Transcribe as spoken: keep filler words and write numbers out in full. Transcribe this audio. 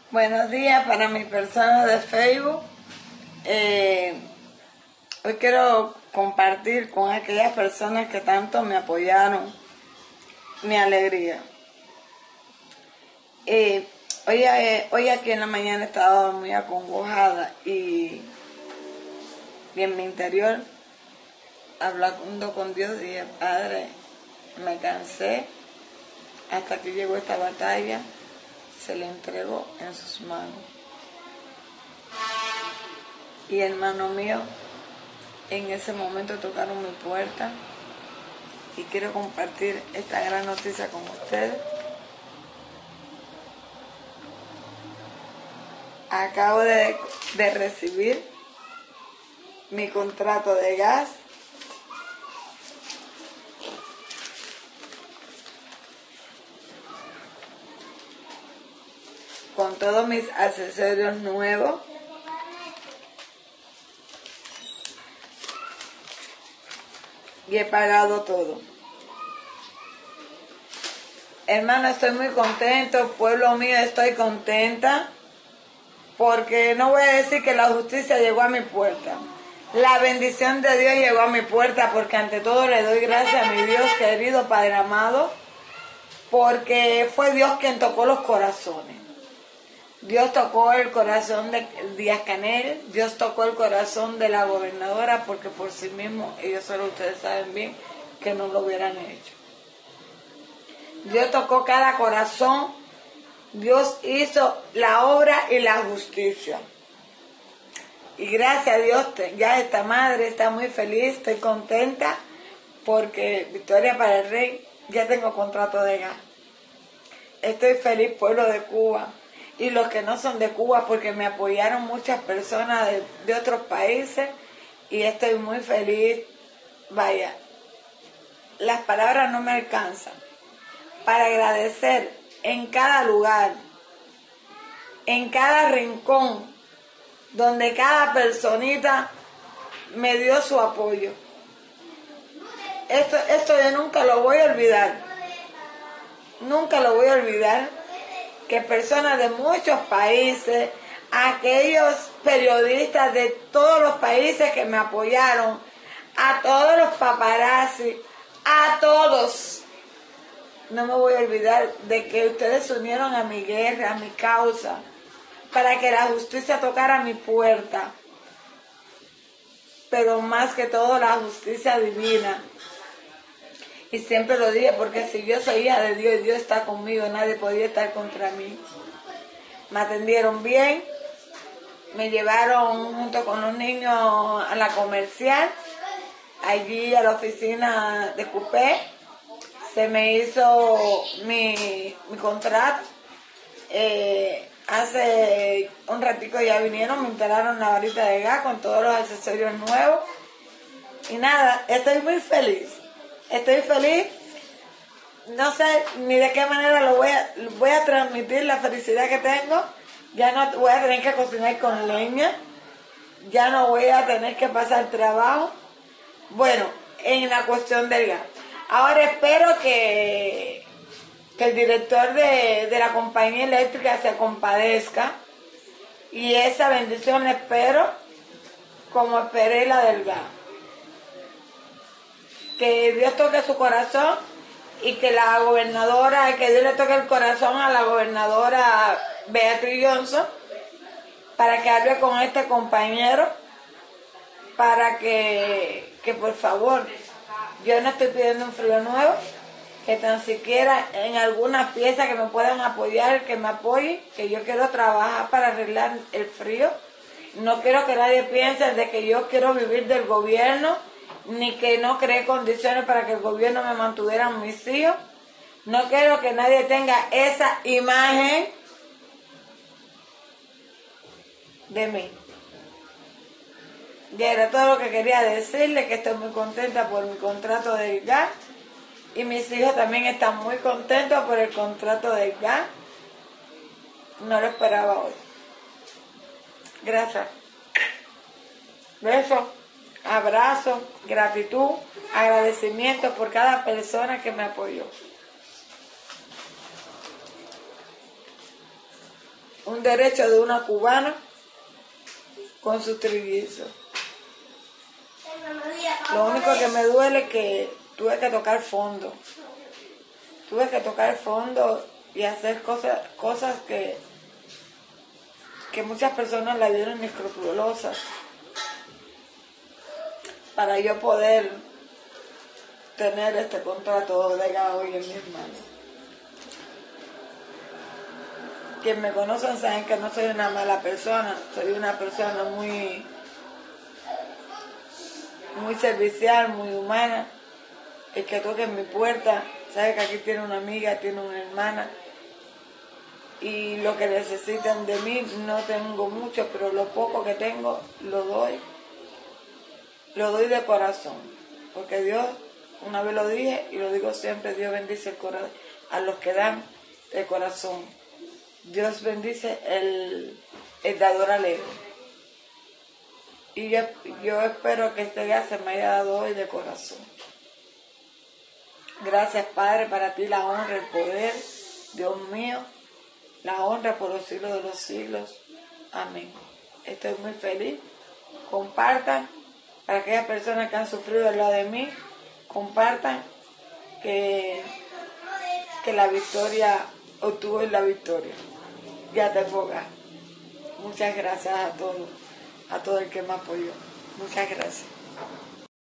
Buenos días para mis personas de Facebook. Eh, hoy quiero compartir con aquellas personas que tanto me apoyaron mi alegría. Eh, hoy, eh, hoy aquí en la mañana estaba muy acongojada y, y en mi interior hablando con Dios dije, Padre, me cansé hasta que llegó esta batalla. Se le entregó en sus manos. Y hermano mío, en ese momento tocaron mi puerta y quiero compartir esta gran noticia con ustedes. Acabo de, de recibir mi contrato de gas. Con todos mis accesorios nuevos. Y he pagado todo. Hermano, estoy muy contento. Pueblo mío, estoy contenta. Porque no voy a decir que la justicia llegó a mi puerta. La bendición de Dios llegó a mi puerta. Porque ante todo le doy gracias a mi Dios querido, Padre amado. Porque fue Dios quien tocó los corazones. Dios tocó el corazón de Díaz Canel, Dios tocó el corazón de la gobernadora, porque por sí mismo, ellos solo ustedes saben bien que no lo hubieran hecho. Dios tocó cada corazón, Dios hizo la obra y la justicia. Y gracias a Dios, ya esta madre está muy feliz, estoy contenta, porque Victoria para el Rey, ya tengo contrato de gas. Estoy feliz, pueblo de Cuba. Y los que no son de Cuba, porque me apoyaron muchas personas de, de otros países y estoy muy feliz. Vaya, las palabras no me alcanzan para agradecer en cada lugar, en cada rincón, donde cada personita me dio su apoyo. Esto, esto yo nunca lo voy a olvidar, nunca lo voy a olvidar. Que personas de muchos países, aquellos periodistas de todos los países que me apoyaron, a todos los paparazzi, a todos, no me voy a olvidar de que ustedes se unieron a mi guerra, a mi causa, para que la justicia tocara mi puerta, pero más que todo la justicia divina. Y siempre lo dije, porque si yo soy hija de Dios y Dios está conmigo, nadie podía estar contra mí. Me atendieron bien, me llevaron junto con los niños a la comercial, allí a la oficina de Cupé, se me hizo mi, mi contrato. Eh, hace un ratico ya vinieron, me instalaron la varita de gas con todos los accesorios nuevos. Y nada, estoy muy feliz. Estoy feliz, no sé ni de qué manera lo voy a, voy a transmitir la felicidad que tengo. Ya no voy a tener que cocinar con leña, ya no voy a tener que pasar trabajo. Bueno, en la cuestión del gas. Ahora espero que, que el director de, de la compañía eléctrica se compadezca y esa bendición la espero como esperé la del gas. Que Dios toque su corazón y que la gobernadora, que Dios le toque el corazón a la gobernadora Beatriz Johnson para que hable con este compañero, para que, que por favor, yo no estoy pidiendo un frío nuevo, que tan siquiera en alguna pieza que me puedan apoyar, que me apoyen, que yo quiero trabajar para arreglar el frío. No quiero que nadie piense de que yo quiero vivir del gobierno, ni que no creé condiciones para que el gobierno me mantuviera mis hijos. No quiero que nadie tenga esa imagen de mí. Ya era todo lo que quería decirle, que estoy muy contenta por mi contrato de gas y mis hijos también están muy contentos por el contrato de gas. No lo esperaba hoy. Gracias. Besos. Abrazo, gratitud, agradecimiento por cada persona que me apoyó. Un un derecho de una cubana con sus trillizos. Lo único que me duele es que tuve que tocar fondo. Tuve que tocar fondo y hacer cosas, cosas que, que muchas personas la vieron inescrupulosas para yo poder tener este contrato legado hoy en mis manos. Quienes me conocen saben que no soy una mala persona, soy una persona muy, muy servicial, muy humana. El que toque en mi puerta sabe que aquí tiene una amiga, tiene una hermana, y lo que necesitan de mí no tengo mucho, pero lo poco que tengo lo doy, lo doy de corazón, porque Dios, una vez lo dije y lo digo siempre, Dios bendice el corazón a los que dan de corazón. Dios bendice el, el dador alegre. Y yo, yo espero que este día se me haya dado hoy de corazón. Gracias, Padre, para ti la honra, el poder, Dios mío, la honra por los siglos de los siglos. Amén. Estoy muy feliz. Compartan, para aquellas personas que han sufrido al lado de mí, compartan que, que la victoria, obtuvo la victoria. Ya te pongas. Muchas gracias a todos, a todo el que me apoyó. Muchas gracias.